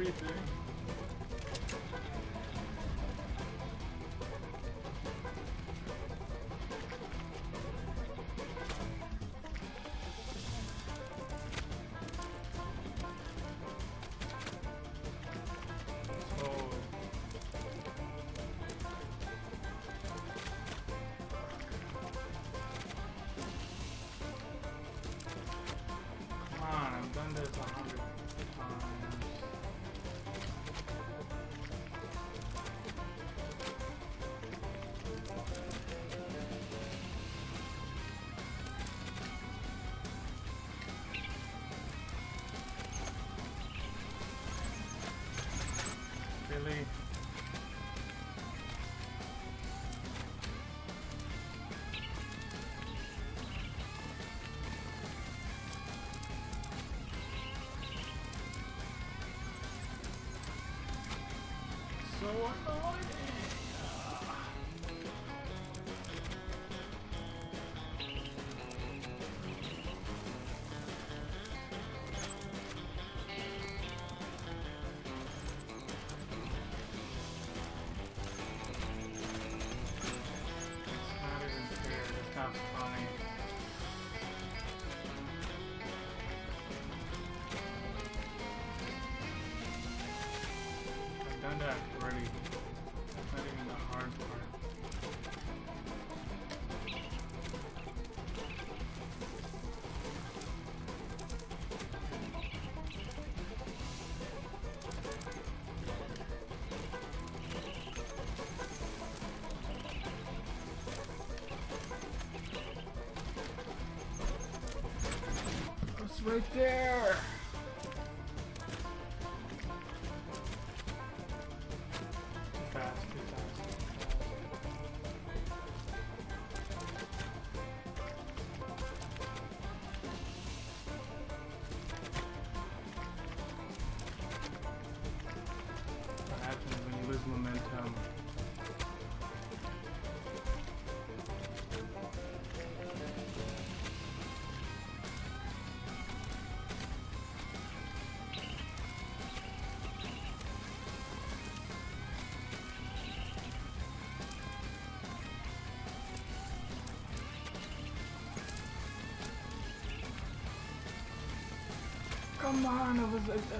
everything. Really? So annoying. That's funny. I've done that already. That's not even the hard part. It's right there. Too fast, too fast, too fast. What happens when you lose momentum? Come on, I was like,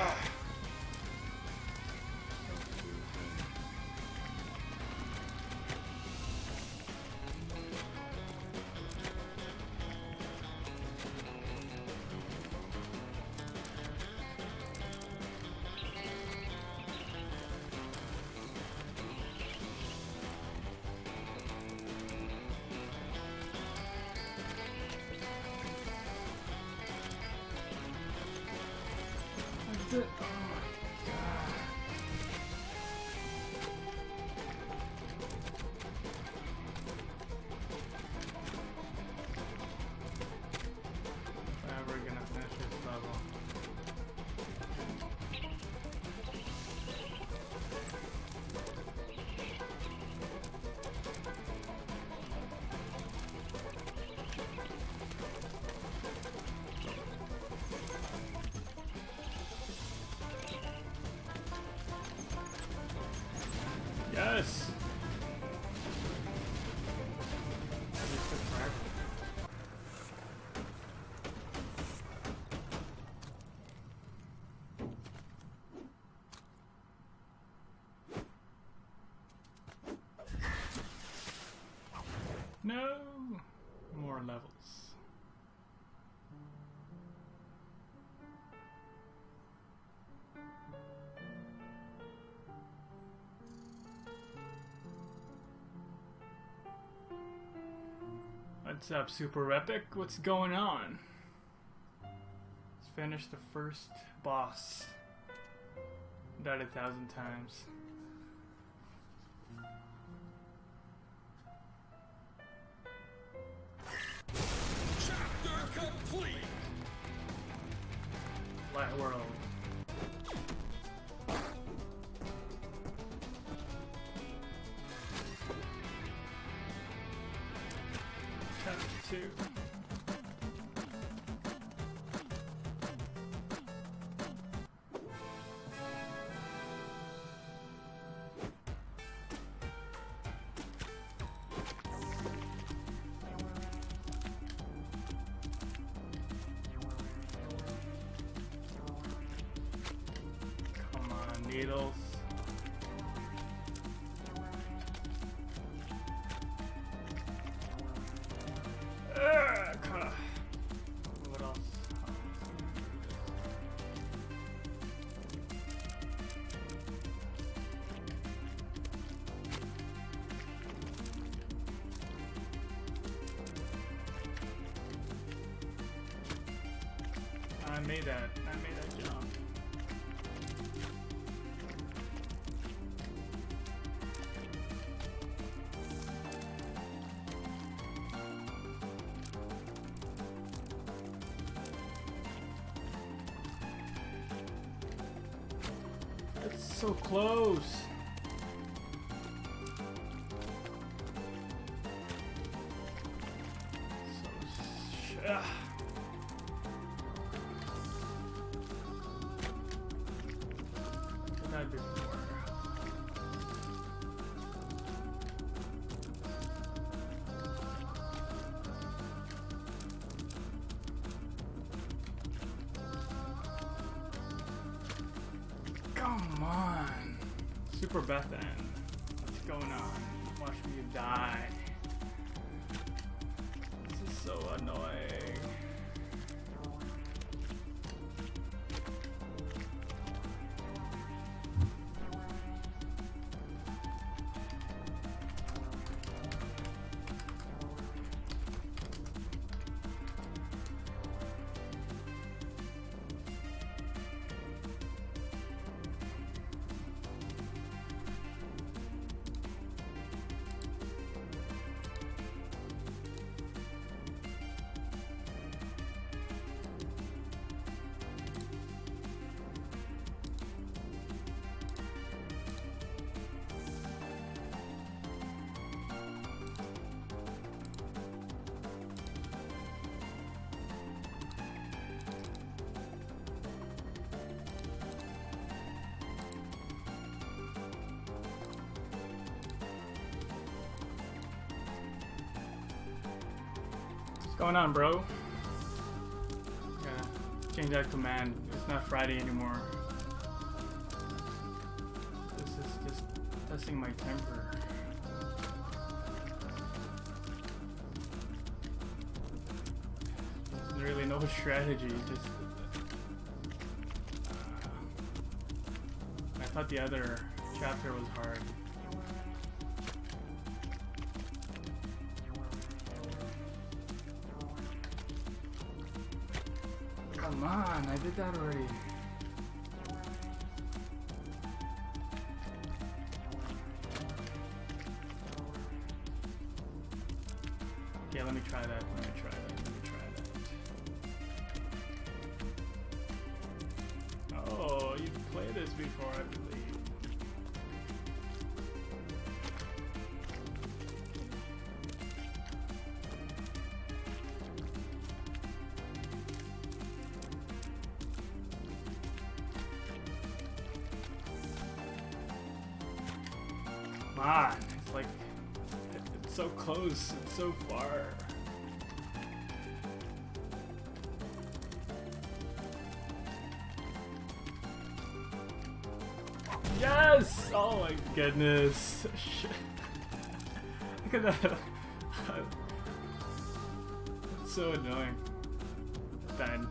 that's it. Oh my god. If I'm ever gonna finish this level. Yes! Just the crack. No! More levels. What's up, Super Epic? What's going on? Let's finish the first boss. Died 1,000 times. Chapter complete. Light World. Chapter 2. needles. What else? I made that jump. It's so close. Did that before. Come on. Super Bethan. What's going on? Watch me die. This is so annoying. What's going on, bro? Yeah, change that command. It's not Friday anymore. This is just testing my temper. There's really no strategy. Just I thought the other chapter was hard. Come on, I did that already. Okay, let me try that. Let me try that. Oh, you've played this before, I believe. Come on, it's like, it's so close, it's so far. Yes! Oh my goodness. Shit. Look at that. It's so annoying. Ben.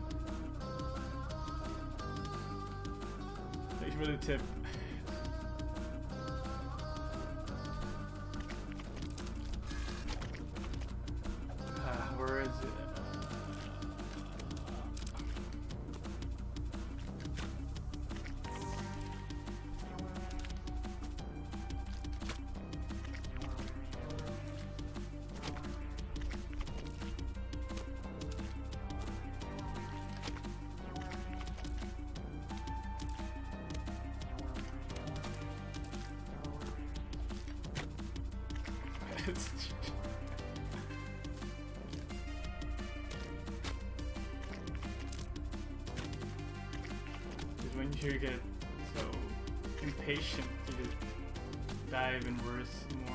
Thanks for the tip. Where is it? It's when you get so impatient, you just die even worse, more.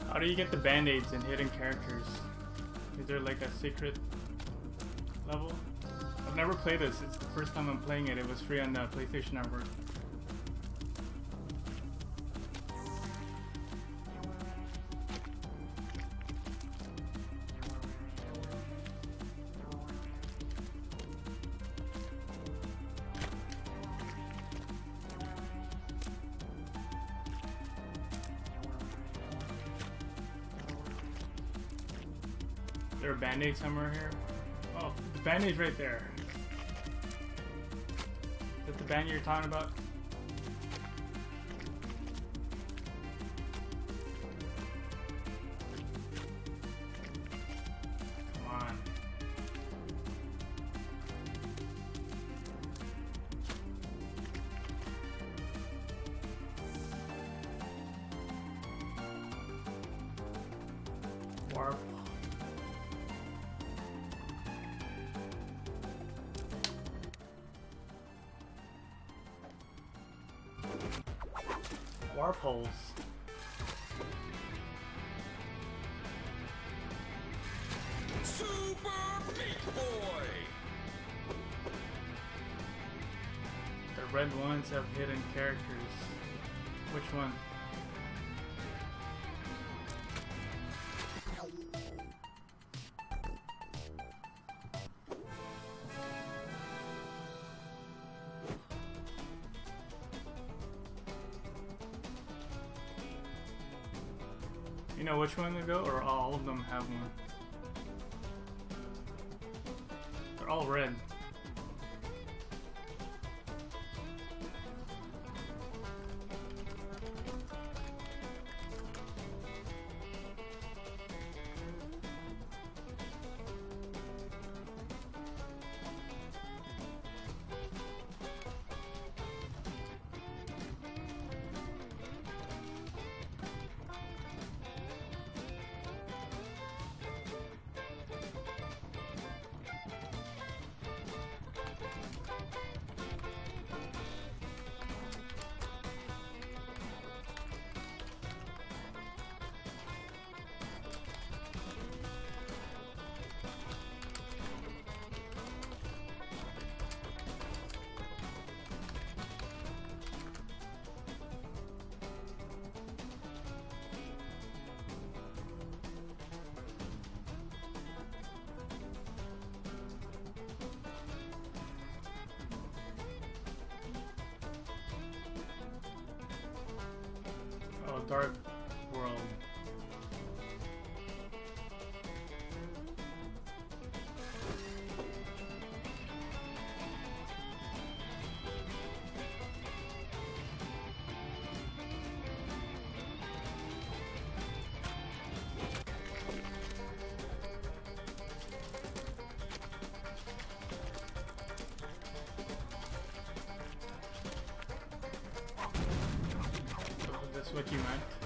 How do you get the band-aids in hidden characters? Is there like a secret level? I've never played this. It's the first time I'm playing it. It was free on the PlayStation Network. Is there a band-aid somewhere here? Oh, the band-aid's right there. Is that the band you're talking about? Come on. Warp. Warp holes. Super Meat Boy! The red ones have hidden characters. Which one? You know which one to go, or all of them have one? They're all red. Oh, Dark World. So is this what you meant?